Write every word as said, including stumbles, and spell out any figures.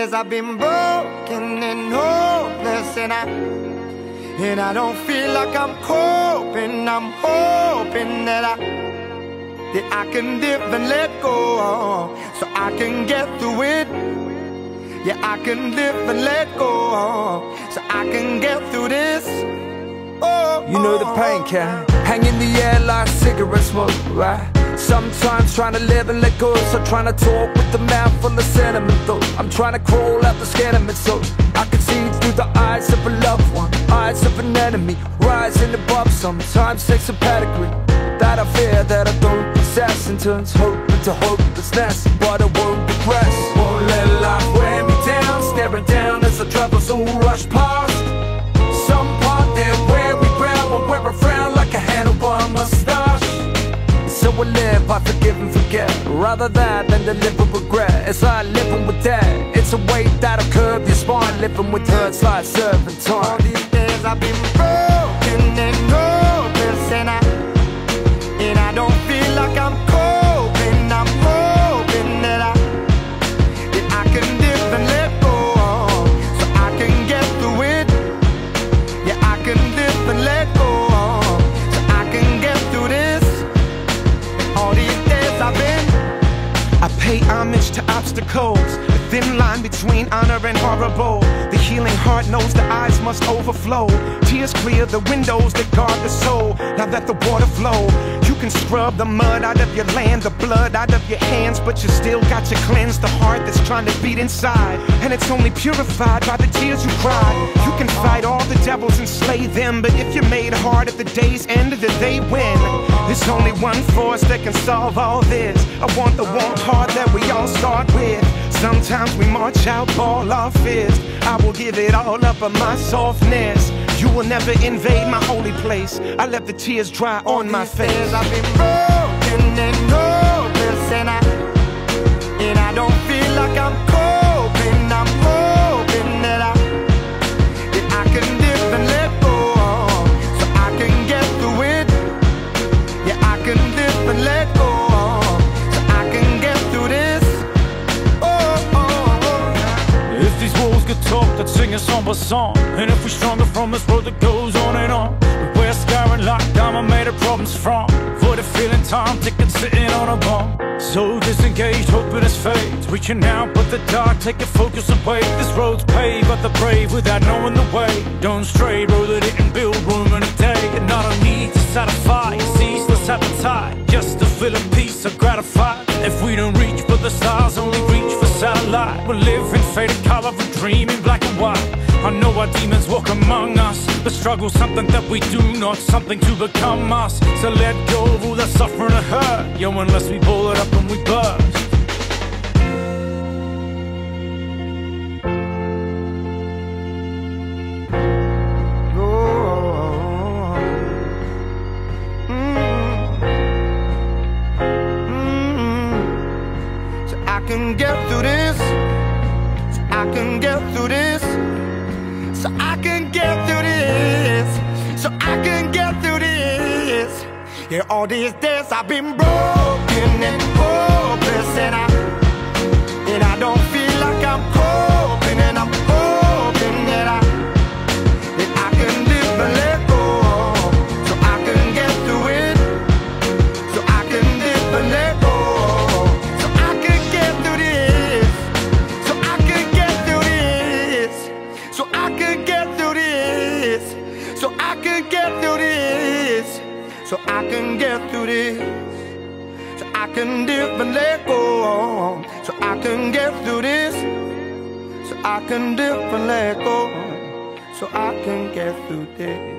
days I've been broken and hopeless, and I and I don't feel like I'm coping. I'm hoping that I that I can dip and let go, so I can get through it. Yeah, I can dip and let go, so I can get through this. Oh, you know the pain can hang in the air like cigarette smoke, right? Sometimes trying to live and let go, so trying to talk with the mouth full of sentiment though. I'm trying to crawl out the skin so I can see through the eyes of a loved one, eyes of an enemy, rising above. Sometimes takes a pedigree that I fear that I don't possess, and turns hope into hopelessness, but I won't regress. Won't let life wear me down, staring down as the troubles all rush past. Some part there where we ground, but wear a frown like a handlebar mustache. So I live, I forgive and forget, rather that than to live with regret. It's like living with debt, it's a weight that'll curb your spine. Living with hurts like serving time. All these days I've been broken and hopeless, and I And I don't feel like I'm coping. I'm hoping that I That I can dip and let go, so I can get through it. Yeah, I can dip and let go, so I can get through this. All these days I've been I pay homage to obstacles, the thin line between honor and horrible. The healing heart knows the eyes must overflow. Tears clear the windows that guard the soul. Now let the water flow. You can scrub the mud out of your land, the blood out of your hands, but you still got to cleanse the heart that's trying to beat inside. And it's only purified by the tears you cried. You can fight all the devils and slay them, but if you're made hard at the day's end, then they win. There's only one force that can solve all this. I want the warm heart that we all start with. Sometimes we march out, ball our fists. I will give it all up of my softness. You will never invade my holy place. I let the tears dry on my face. I've been broken and hopeless, and I And I don't feel like I'm coping. I'm hoping that I That I can dip and let go, so I can get through it. Yeah, I can dip and let go, so I can get through this. Oh, oh, oh. If these walls could talk, they'd sing a somber song. And if we're stronger from this road that goes on and on, we're scarring like diamond made of problems from. For the feeling time ticket sitting on a bomb. So disengaged, hoping it's fate. Reaching out, but the dark take your focus away. This road's paved, but the brave without knowing the way. Don't stray, road that didn't build room in a day. And I don't need to satisfy a ceaseless appetite, just to feel a peace or gratify. If we don't reach, but the stars only reach for satellite. We'll live in faded color, we dream in black and white. I know our demons walk among us, but struggle's something that we do, not something to become us. So let go of all that suffering and hurt, yo, unless we pull it up and we burst. I can get through this, so I can get through this, so I can get through this, so I can get through this. Yeah, all these days I've been broken and hopeless, and I and I don't feel like I'm coping, and I'm hoping that I that I can live and let go, so I can get through it, so I can live and let go. So I can get through this, so I can get through this, so I can dip and let go, so I can get through this, so I can dip and let go, so I can get through this.